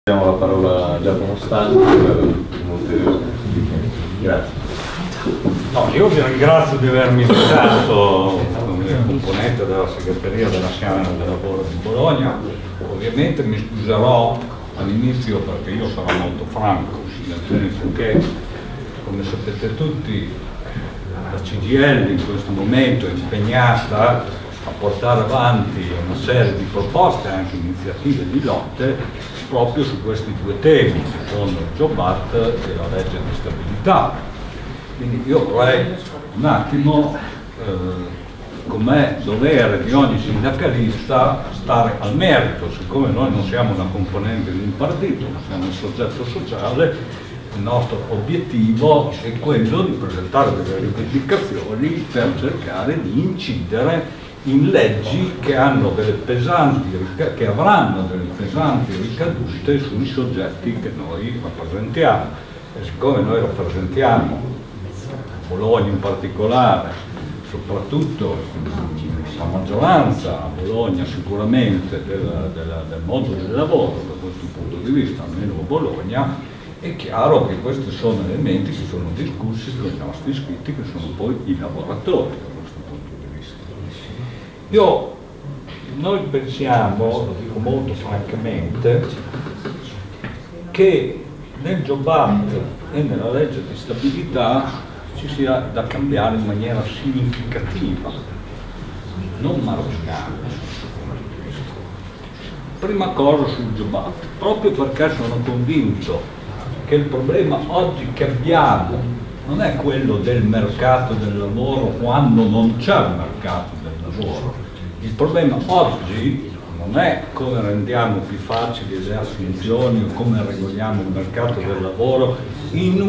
Diamo la parola a Giacomo Stanchi per un ulteriore. Grazie. No, io vi ringrazio di avermi invitato come componente della segreteria della Camera del Lavoro di Bologna. Ovviamente mi scuserò all'inizio perché io sarò molto franco, nel senso che, come sapete tutti, la CGIL in questo momento è impegnata a portare avanti una serie di proposte, anche iniziative di lotte, proprio su questi due temi, che sono il Job Act e la legge di stabilità. Quindi io vorrei un attimo, com'è dovere di ogni sindacalista, stare al merito. Siccome noi non siamo una componente di un partito, ma siamo un soggetto sociale, il nostro obiettivo è quello di presentare delle rivendicazioni per cercare di incidere in leggi che hanno delle che avranno delle pesanti ricadute sui soggetti che noi rappresentiamo. E siccome noi rappresentiamo Bologna in particolare, soprattutto la maggioranza a Bologna sicuramente del mondo del lavoro, da questo punto di vista, almeno a Bologna, è chiaro che questi sono elementi che sono discussi con i nostri iscritti, che sono poi i lavoratori. Noi pensiamo, lo dico molto francamente, che nel Job Act e nella legge di stabilità ci sia da cambiare in maniera significativa, non marginale. Prima cosa sul Job Act, proprio perché sono convinto che il problema oggi che abbiamo non è quello del mercato del lavoro quando non c'è il mercato del lavoro. Il problema oggi non è come rendiamo più facili le assunzioni o come regoliamo il mercato del lavoro in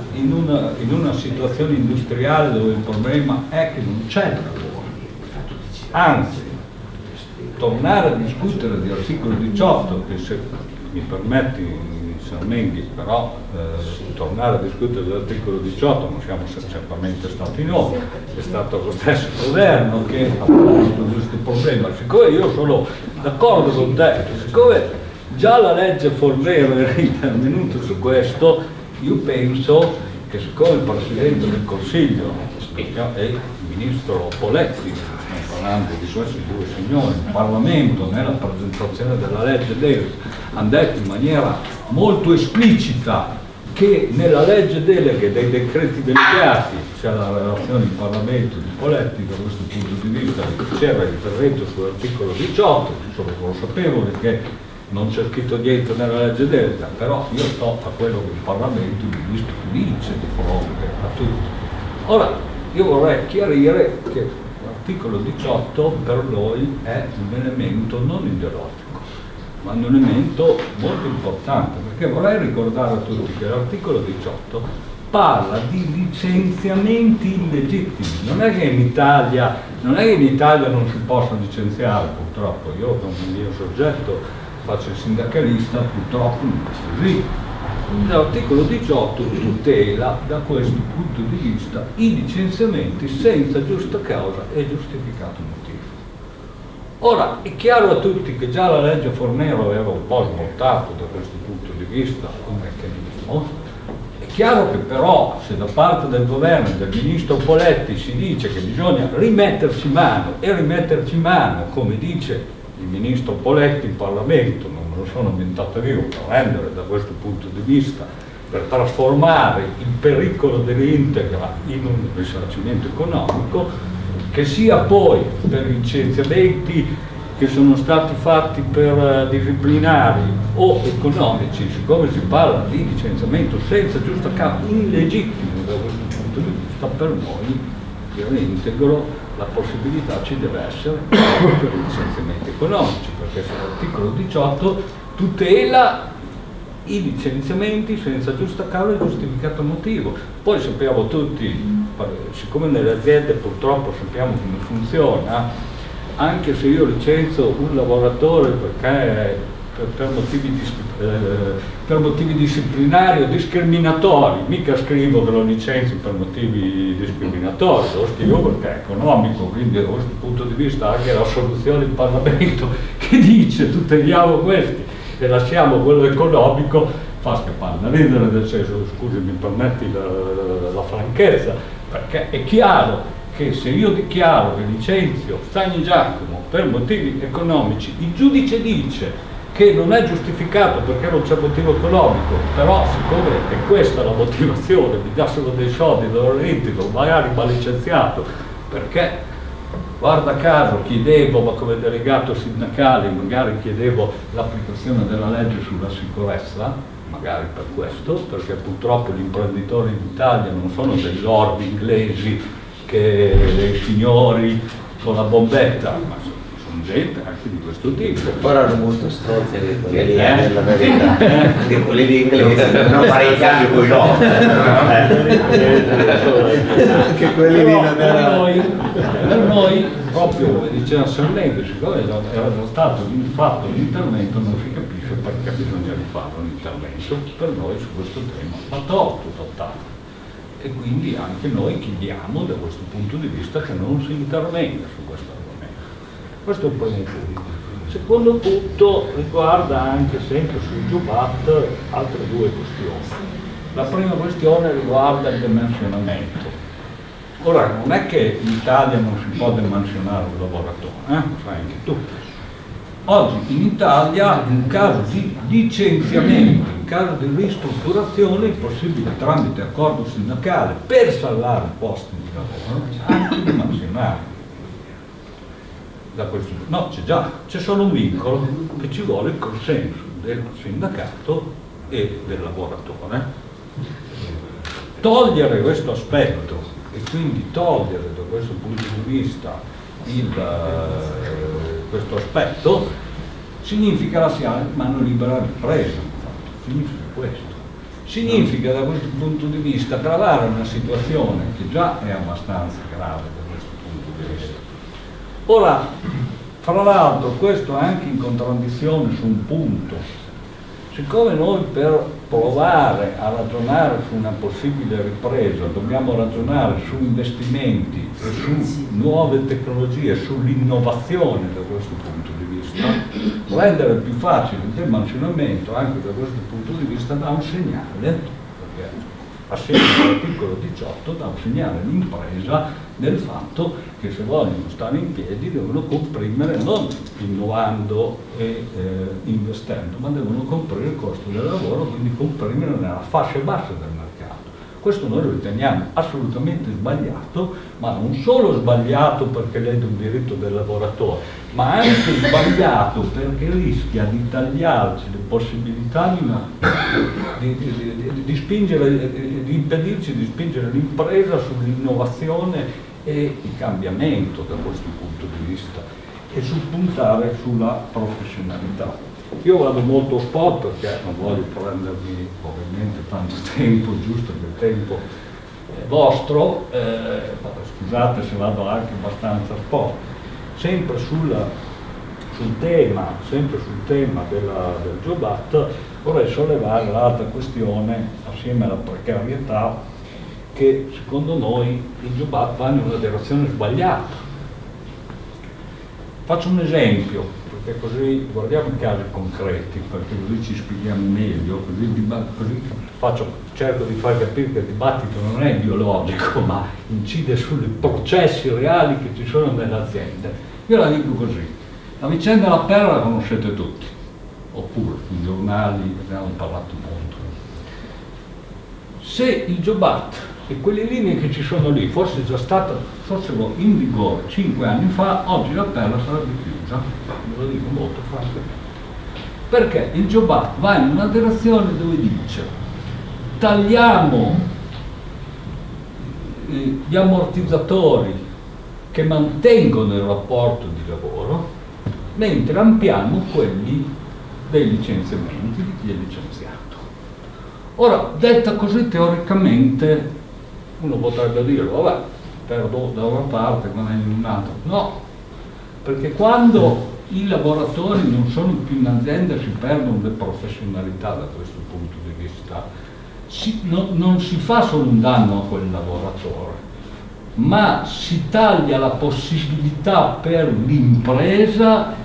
una situazione industriale dove il problema è che non c'è il lavoro. Anzi, tornare a discutere di articolo 18, che se mi permetti Menghi, però tornare a discutere dell'articolo 18 non siamo certamente stati noi, è stato lo stesso governo che ha posto questo problema. Siccome io sono d'accordo con te, siccome già la legge Fornero era intervenuta su questo, io penso che siccome il Presidente del Consiglio e il Ministro Poletti, stiamo parlando di questi due signori, il Parlamento nella presentazione della legge delega hanno detto in maniera molto esplicita che nella legge delega dei decreti delegati c'è la relazione in Parlamento di Poletti, da questo punto di vista c'era intervento sull'articolo 18, sono consapevole che non c'è scritto dietro nella legge delega, però io sto a quello che il Parlamento dice di fronte a tutti. Ora, io vorrei chiarire che l'articolo 18 per noi è un elemento non ideologico, ma un elemento molto importante, perché vorrei ricordare a tutti che l'articolo 18 parla di licenziamenti illegittimi. Non è che in Italia non si possa licenziare, purtroppo. Io come mio soggetto faccio il sindacalista, purtroppo non è così. L'articolo 18 tutela da questo punto di vista i licenziamenti senza giusta causa e giustificato motivo. Ora, è chiaro a tutti che già la legge Fornero aveva un po' smontato da questo punto di vista un meccanismo. È chiaro che però se da parte del governo e del ministro Poletti si dice che bisogna rimetterci mano, e rimetterci mano, come dice il ministro Poletti in Parlamento, non me lo sono inventato io, per rendere da questo punto di vista, per trasformare il pericolo dell'integra in un risarcimento economico, che sia poi per i licenziamenti che sono stati fatti per disciplinari o economici, siccome si parla di licenziamento senza giusta causa, illegittimo da questo punto di vista, per noi il reintegro, la possibilità ci deve essere per i licenziamenti economici, perché se l'articolo 18 tutela i licenziamenti senza giusta causa e giustificato motivo. Poi sappiamo tutti, siccome nelle aziende purtroppo sappiamo come funziona, anche se io licenzio un lavoratore perché per motivi disciplinari o discriminatori, mica scrivo che lo licenzio per motivi discriminatori, lo scrivo perché è economico, quindi da questo punto di vista anche la soluzione in Parlamento che dice tuteliamo questi. se lasciamo quello economico fa scappare da ridere, nel senso, scusi, mi permetti la franchezza, perché è chiaro che se io dichiaro che licenzio Stagni Giacomo per motivi economici, il giudice dice che non è giustificato perché non c'è motivo economico, però siccome è questa la motivazione, mi dà solo dei soldi, lo ritiro, magari mi ha licenziato, perché guarda caso chiedevo, ma come delegato sindacale magari chiedevo l'applicazione della legge sulla sicurezza, magari per questo, perché purtroppo gli imprenditori in Italia non sono dei lord inglesi, che dei signori con la bombetta, ma sono gente anche di questo tipo. Poi erano molto stronzi anche quelli lì, nella verità, anche quelli di inglese, non fare i cambi poi no. Anche quelli lì non erano. Per noi, proprio come diceva Serlendo, siccome era già stato fatto l'intervento, non si capisce perché bisogna rifare un intervento per noi su questo tema, ma torto totale. E quindi anche noi chiediamo da questo punto di vista che non si intervenga su questo argomento. Questo è il primo punto. Il secondo punto riguarda anche sempre sul Giubat altre due questioni. La prima questione riguarda il dimensionamento. Ora, non è che in Italia non si può dimensionare un lavoratore, lo sai anche tu. Oggi in Italia, in caso di licenziamento, in caso di ristrutturazione, è possibile tramite accordo sindacale per salvare posti di lavoro anche dimensionare. No, c'è solo un vincolo, che ci vuole il consenso del sindacato e del lavoratore. Togliere questo aspetto e quindi togliere da questo punto di vista questo aspetto significa lasciare mano libera all'impresa, significa questo. Significa da questo punto di vita aggravare una situazione che già è abbastanza grave da questo punto di vista. Ora, fra l'altro, questo è anche in contraddizione su un punto. Siccome noi per provare a ragionare su una possibile ripresa dobbiamo ragionare su investimenti e su nuove tecnologie, sull'innovazione da questo punto di vista, rendere più facile il dimensionamento anche da questo punto di vista dà un segnale, perché assieme all'articolo 18 dà un segnale all'impresa del fatto che se vogliono stare in piedi devono comprimere, non innovando e investendo, ma devono comprimere il costo del lavoro, quindi comprimere nella fascia bassa del mercato. Questo noi lo riteniamo assolutamente sbagliato, ma non solo sbagliato perché lede un diritto del lavoratore, ma anche sbagliato perché rischia di tagliarci le possibilità di impedirci di spingere l'impresa sull'innovazione e il cambiamento da questo punto di vista e sul puntare sulla professionalità. Io vado molto spot perché non voglio prendermi ovviamente tanto tempo, giusto che il tempo è vostro, scusate se vado anche abbastanza spot, sempre sul tema del Giubat, vorrei sollevare l'altra questione assieme alla precarietà, che secondo noi il Giubat va in una direzione sbagliata. Faccio un esempio, perché così guardiamo i casi concreti, perché così ci spieghiamo meglio, così cerco di far capire che il dibattito non è ideologico, ma incide sui processi reali che ci sono nelle aziende. Io la dico così, la vicenda della Perla la conoscete tutti, oppure sui giornali ne abbiamo parlato molto. Se il Giubat e quelle linee che ci sono lì fossero in vigore 5 anni fa, oggi la Perla sarebbe chiusa, ve lo dico molto francamente. Perché il Giubat va in una direzione dove dice tagliamo gli ammortizzatori che mantengono il rapporto di lavoro, mentre ampliamo quelli dei licenziamenti di chi è licenziato. Ora, detta così teoricamente, uno potrebbe dire, vabbè, perdo da una parte, guadagno in un'altra. No, perché quando i lavoratori non sono più in azienda si perdono le professionalità da questo punto di vista. Non si fa solo un danno a quel lavoratore, ma si taglia la possibilità per l'impresa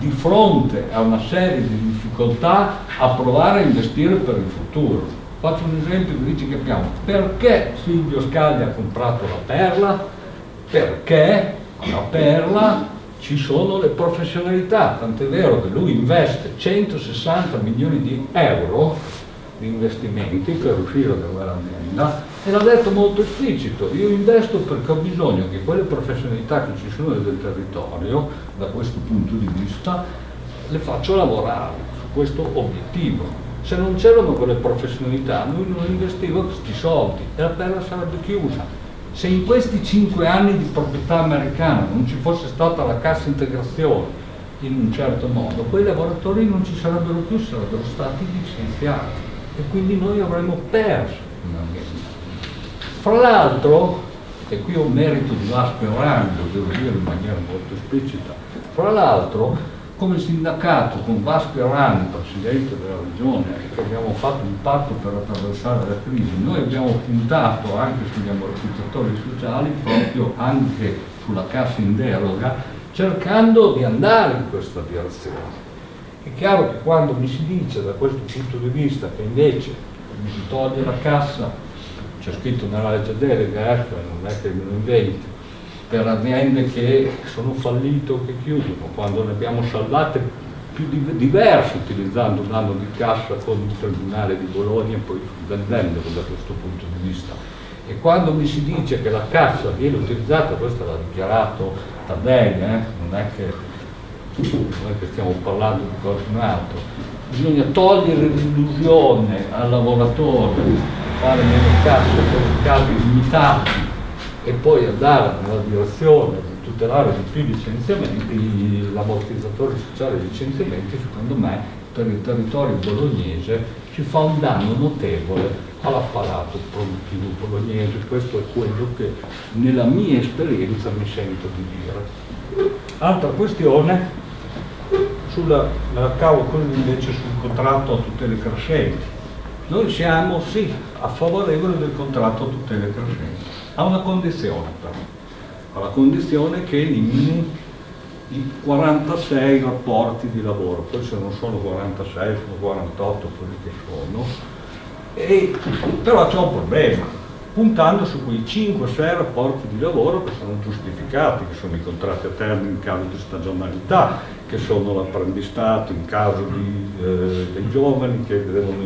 di fronte a una serie di difficoltà a provare a investire per il futuro. Faccio un esempio che ci capiamo. Perché Silvio Scaglia ha comprato la Perla? Perché la Perla ci sono le professionalità, tant'è vero che lui investe 160 milioni di euro di investimenti per uscire da quell'azienda e l'ha detto molto esplicito: io investo perché ho bisogno che quelle professionalità che ci sono nel territorio, da questo punto di vista, le faccio lavorare su questo obiettivo. Se non c'erano quelle professionalità lui non investiva questi soldi e la Perla sarebbe chiusa. Se in questi 5 anni di proprietà americana non ci fosse stata la cassa integrazione in un certo modo, quei lavoratori non ci sarebbero più, sarebbero stati licenziati e quindi noi avremmo perso un'azienda. Fra l'altro, e qui ho un merito di Vasco Orlando, devo dire in maniera molto esplicita, fra l'altro come sindacato con Vasco Orlando, presidente della regione, che abbiamo fatto un patto per attraversare la crisi, noi abbiamo puntato anche sugli ammortizzatori sociali, proprio anche sulla cassa in deroga, cercando di andare in questa direzione. È chiaro che quando mi si dice da questo punto di vista che invece mi si toglie la cassa, c'è scritto nella legge delega, non è che me lo inventi, per aziende che sono fallite o che chiudono, quando ne abbiamo salvate più diverse utilizzando un anno di cassa con il Tribunale di Bologna e poi vendendolo da questo punto di vista. E quando mi si dice che la cassa viene utilizzata, questo l'ha dichiarato Taddei, non è che stiamo parlando di qualcun altro, bisogna togliere l'illusione al lavoratore di fare meno casse per casi limitati e poi andare nella direzione di tutelare di più i licenziamenti, l'ammortizzatore sociale dei licenziamenti, secondo me per il territorio bolognese ci fa un danno notevole all'apparato produttivo bolognese. Questo è quello che nella mia esperienza mi sento di dire. Altra questione, cavo quello invece sul contratto a tutele crescenti. Noi siamo sì a favorevole del contratto a tutele crescenti, a una condizione però, alla condizione che elimini i 46 rapporti di lavoro, poi se non sono 46 sono 48 quelli che sono, però c'è un problema, puntando su quei 5-6 rapporti di lavoro che sono giustificati, che sono i contratti a termine in caso di stagionalità, che sono l'apprendistato in caso dei giovani che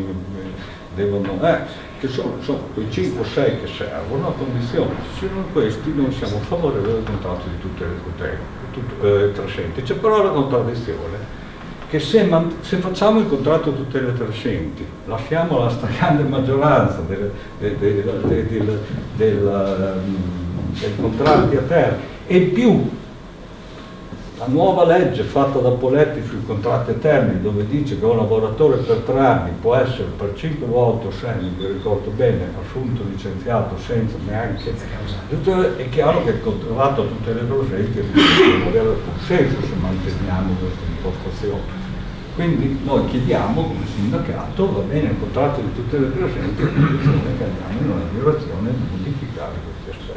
che sono quei 5 o 6 che servono a condizione. Se sono questi noi siamo favorevoli al contratto di tutele crescenti. C'è però la contraddizione che se facciamo il contratto di tutele crescenti, lasciamo la stragrande maggioranza dei contratti a termine e più la nuova legge fatta da Poletti sui contratti a termine, dove dice che un lavoratore per 3 anni può essere per 5 volte o 6, non mi ricordo bene, assunto, licenziato senza neanche, è chiaro che il contratto a tutele crescenti non avere alcun senso se manteniamo questa impostazione. Quindi noi chiediamo come sindacato, va bene il contratto di tutele crescenti, a condizione che andiamo in una direzione di modificare questi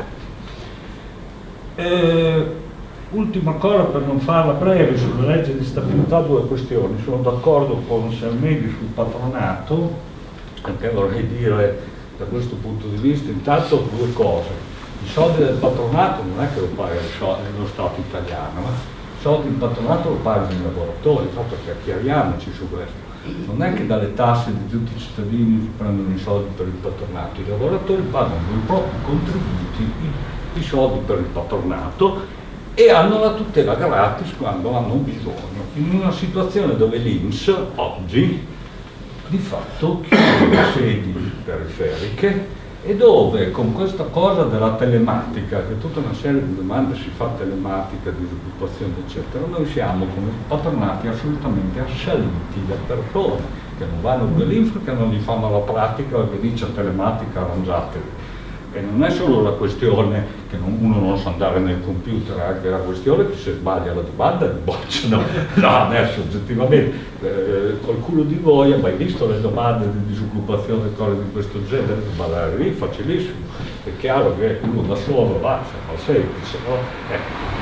aspetti. Ultima cosa, per non farla breve, sulla legge di stabilità 2 questioni. Sono d'accordo con Salmedi sul patronato, perché vorrei dire da questo punto di vista intanto 2 cose. I soldi del patronato non è che lo paga lo Stato italiano, i soldi del patronato lo pagano i lavoratori, proprio perché chiariamoci su questo. Non è che dalle tasse di tutti i cittadini si prendono i soldi per il patronato, i lavoratori pagano con i propri contributi i soldi per il patronato e hanno la tutela gratis quando hanno bisogno, in una situazione dove l'INPS oggi di fatto chiude le sedi periferiche e dove con questa cosa della telematica, che tutta una serie di domande si fa telematica, disoccupazione eccetera, noi siamo come patronati assolutamente assaliti da persone che non vanno più all'INPS, che non gli fanno la pratica, che dice telematica arrangiatevi. E non è solo la questione che uno non sa andare nel computer, è anche la questione che se sbaglia la domanda li bocciano. No, adesso oggettivamente qualcuno di voi ha mai visto le domande di disoccupazione e cose di questo genere? Sbagliare lì, facilissimo. È chiaro che uno da solo va, fa semplice, no?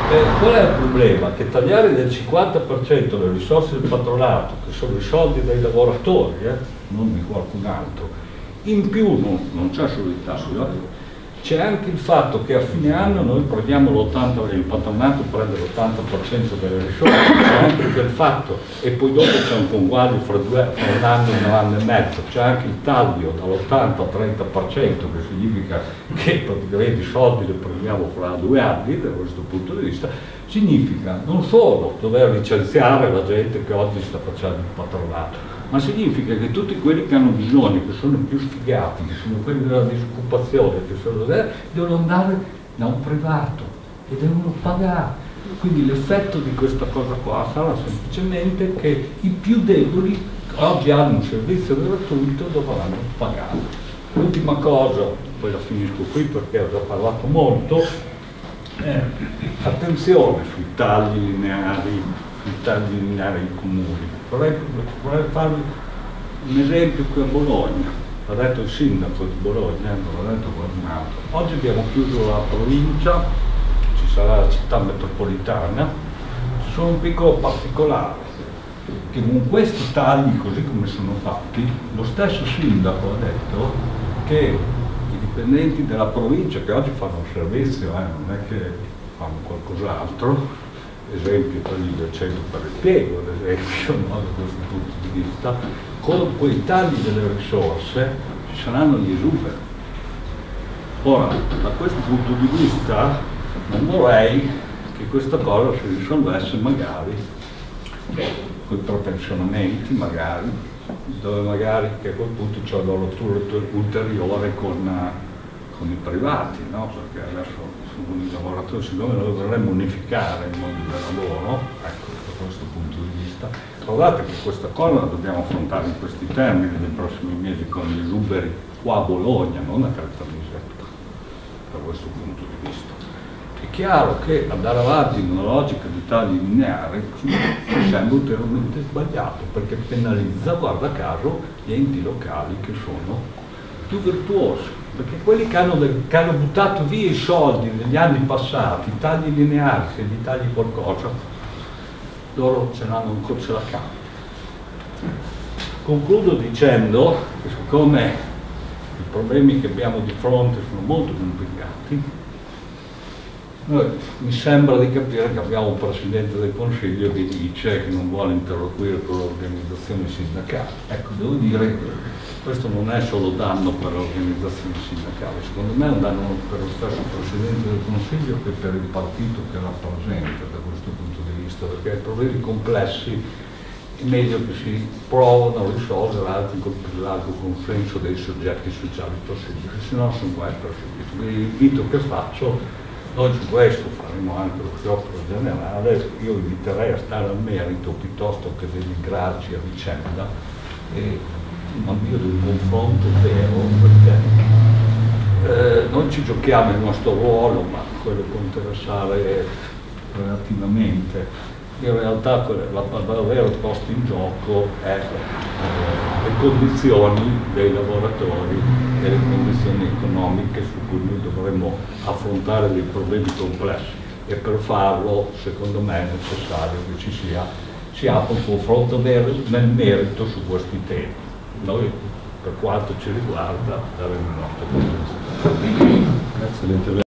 Qual è il problema? Che tagliare del 50% le risorse del patronato, che sono i soldi dei lavoratori, non di qualcun altro, in più non c'è solo il taglio, c'è anche il fatto che a fine anno noi prendiamo l'80%, il patronato prende l'80% delle risorse, c'è anche quel fatto, e poi dopo c'è un conguaglio fra un anno e un anno e mezzo, c'è anche il taglio dall'80 al 30%, che significa che praticamente i soldi li prendiamo fra 2 anni, da questo punto di vista, significa non solo dover licenziare la gente che oggi sta facendo il patronato, ma significa che tutti quelli che hanno bisogno, che sono più sfigati, che sono quelli della disoccupazione, che sono devono andare da un privato e devono pagare. Quindi l'effetto di questa cosa qua sarà semplicemente che i più deboli oggi hanno un servizio gratuito, dovranno pagare. L'ultima cosa, poi la finisco qui perché ho già parlato molto, attenzione sui tagli lineari ai comuni. Vorrei farvi un esempio qui a Bologna, l'ha detto il sindaco di Bologna, non l'ha detto qualcun altro. Oggi abbiamo chiuso la provincia, ci sarà la città metropolitana, ci sono un piccolo particolare, che con questi tagli così come sono fatti, lo stesso sindaco ha detto che i dipendenti della provincia, che oggi fanno un servizio, non è che fanno qualcos'altro, esempio tagli del centro per il piego, ad esempio, no, da questo punto di vista, con quei tagli delle risorse ci saranno gli esuberi. Ora, da questo punto di vista non vorrei che questa cosa si risolvesse magari con i prepensionamenti, magari, dove magari che a quel punto c'è una rottura ulteriore con i privati, no? Perché adesso con i lavoratori, siccome noi vorremmo unificare il mondo del lavoro, ecco, da questo punto di vista, trovate che questa cosa la dobbiamo affrontare in questi termini nei prossimi mesi con gli esuberi qua a Bologna, non a Caltanissetta, da questo punto di vista. È chiaro che andare avanti in una logica di tagli lineari mi sembra ulteriormente sbagliato, perché penalizza, guarda caso, gli enti locali che sono più virtuosi. Perché quelli che hanno buttato via i soldi negli anni passati, i tagli lineari, se gli tagli qualcosa, loro ce la cavano. Concludo dicendo che siccome i problemi che abbiamo di fronte sono molto complicati, mi sembra di capire che abbiamo un Presidente del Consiglio che dice che non vuole interloquire con le organizzazioni sindacali. Ecco, devo dire che questo non è solo danno per le organizzazioni sindacali, secondo me è un danno per lo stesso Presidente del Consiglio che per il partito che rappresenta da questo punto di vista, perché i problemi complessi è meglio che si provano a risolvere anche col più largo consenso dei soggetti sociali possibili, se no sono guai per subito. L'invito che faccio, noi su questo faremo anche lo sciopero generale, io inviterei a stare al merito piuttosto che denigrarci a vicenda e un avvio di un confronto vero, perché noi ci giochiamo il nostro ruolo, ma quello può interessare relativamente. In realtà la vera posta in gioco è le condizioni dei lavoratori e le condizioni economiche su cui noi dovremmo affrontare dei problemi complessi, e per farlo secondo me è necessario che si apra un confronto nel merito su questi temi. Noi per quanto ci riguarda daremo il nostro contributo. Grazie all'intervento.